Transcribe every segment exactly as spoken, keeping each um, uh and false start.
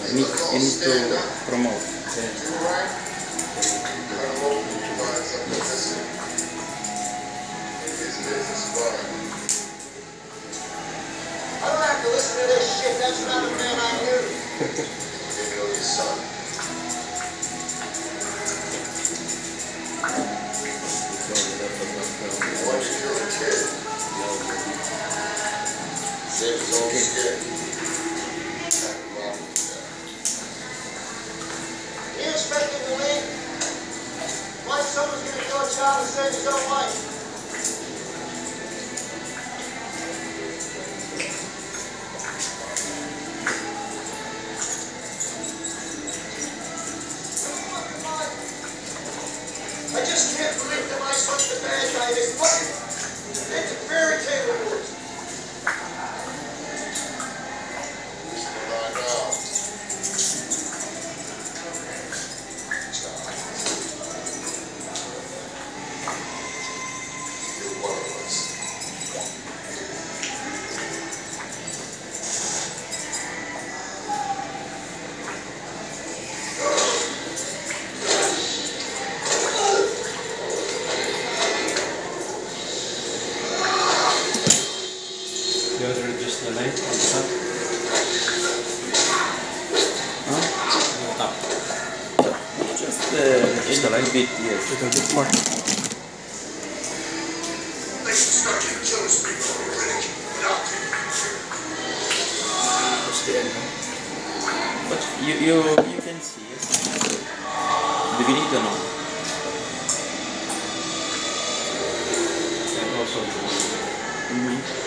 You need, you need to promote. I don't have to listen to this shit. That's not a man I knew. You know your son. Once you were a kid, saved his own skin. You expecting to leave? My son was going to kill a child and save his own life. I just can't believe that my son's the bad guy. This fucking, it's a fairy tale world. You're one of us. Yours are just the light on the top. Huh? On top. Just uh, just a little bit, yes. A little bit more. They should start getting killers people already. Without you. Just the end. But you you you can see it. Do we need to know? And also. Mm-hmm.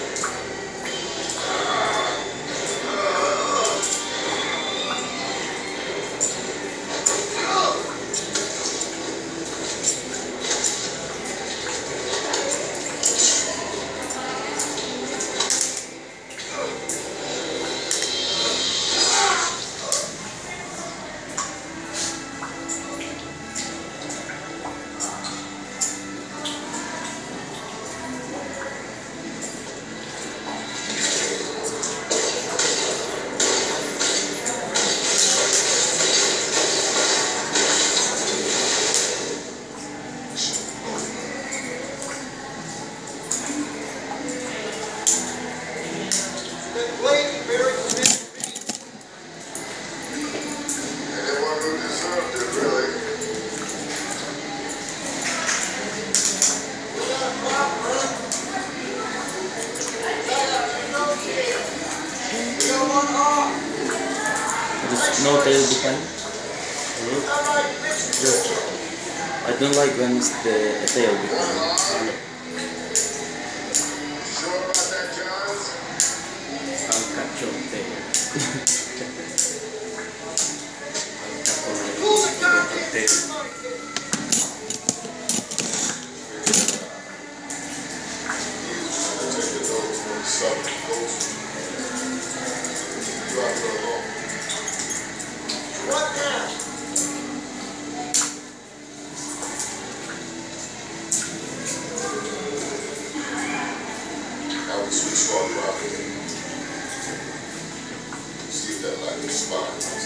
There's no tail behind. Just, I don't like when it's the tail behind. I'll cut your tail. I'll cut your tail. What now? Now we switch on Robin. See if that light is spot.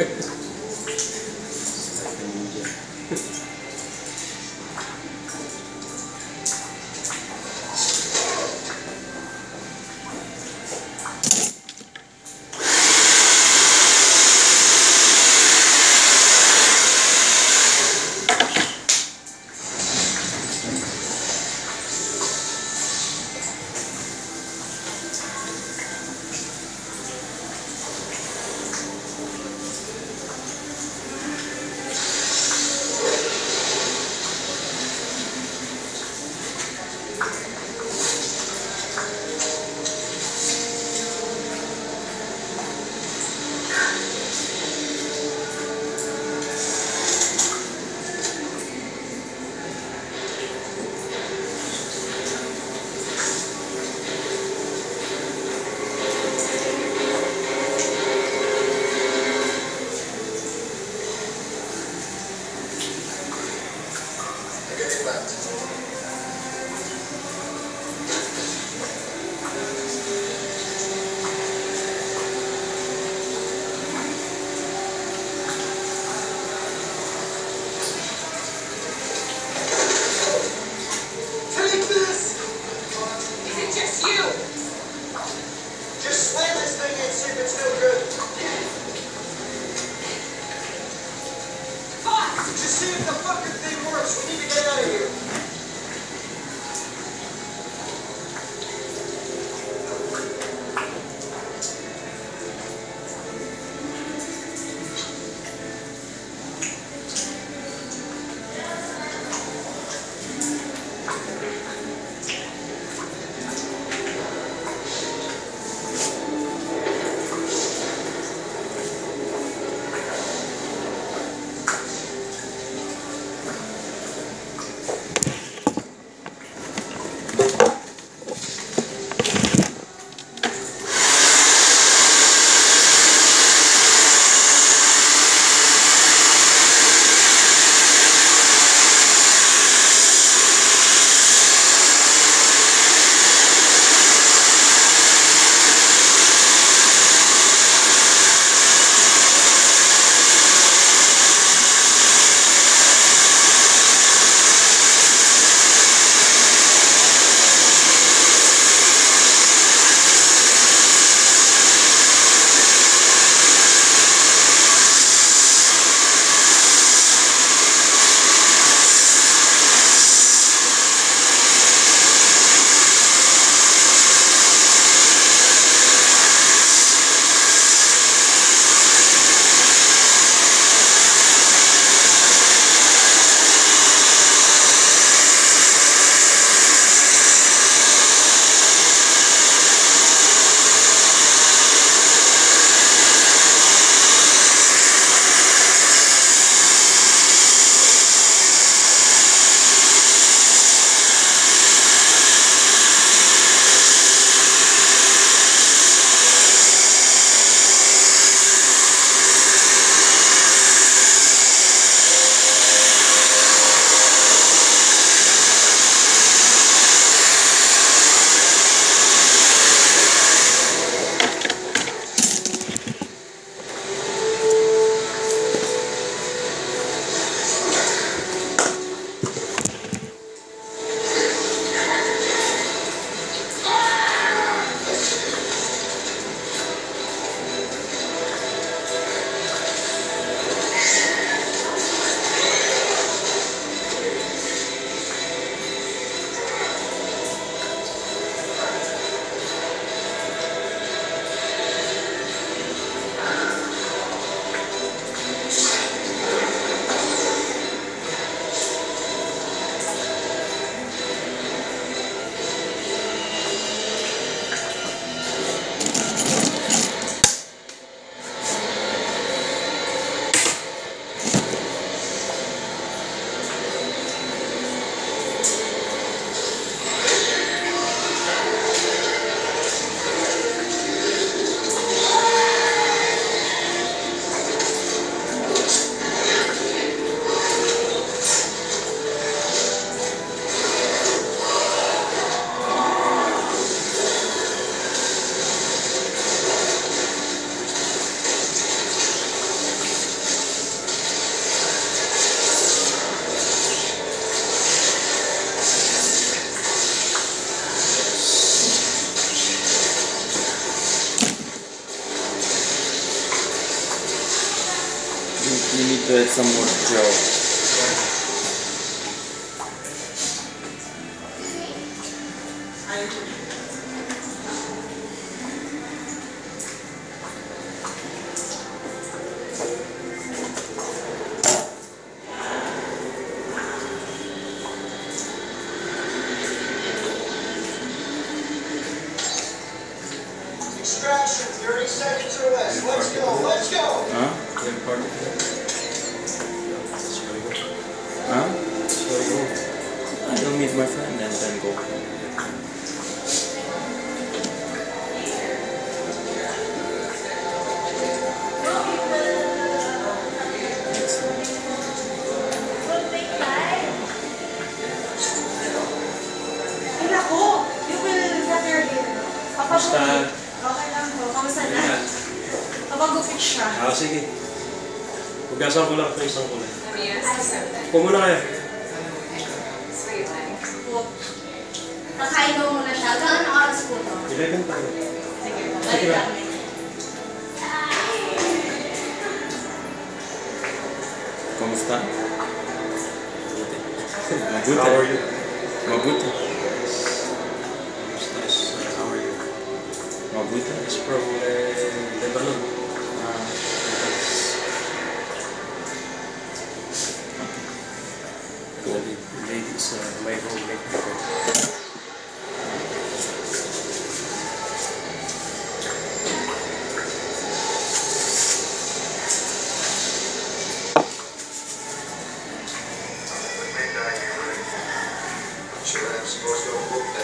See if the fucking thing works. We need to get out of here. You need to add some more gel. Extraction, thirty seconds or less. Let's go, let's go. Huh? Huh? I'll meet my friend and then go. Kamusta? Okay lang po. Kamusta na? Kapag-gupit siya. Ah, sige. Hugasan ko lang ito isang kulay. Yes. Upo muna kayo. Po. Kakain mo muna siya. Hanggang anong oras po to? eleven pa rin. Sige po. Balik lang. Kamusta? Mabuti. How are you? Mabuti. Kamusta is, uh, how are you? Mabuti. It's from uh, Lebanon. Ah, The ladies, uh, my roommate. Sure, I'm supposed to book that.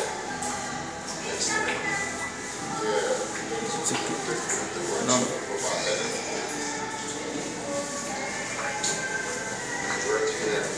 Yeah. no. Direct to that.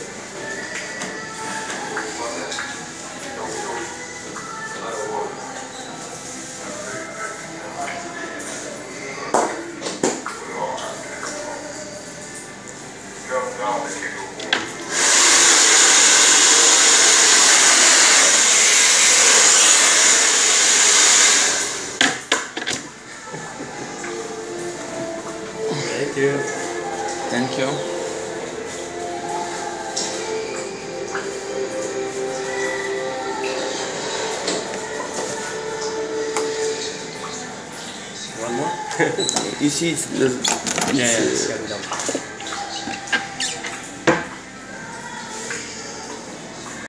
Thank you. Thank you. One more? You see, it's the, Yeah, it's, it's uh, coming down.